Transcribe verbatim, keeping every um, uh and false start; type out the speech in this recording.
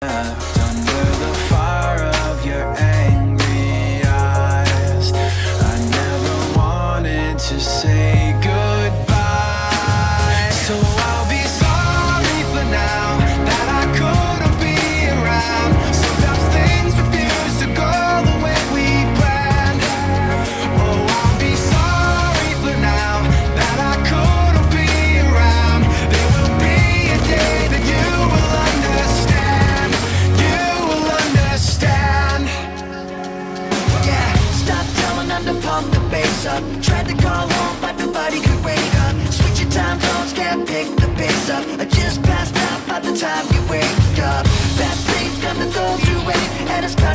left under the fire of your angry eyes. I never wanted to say goodbye, so I'll be sorry for now that I couldn't be around. Sometimes things refuse to go the way we planned. Oh, I'll be sorry for now that I couldn't be around. There will be a day that you will understand. You will understand. Yeah, stop telling them to pump the bass up. Tried to call home, but nobody could wake up. Switch your time zones, can't pick the pace up. I just passed out by the time you wake up. Best things come to those who wait, and it's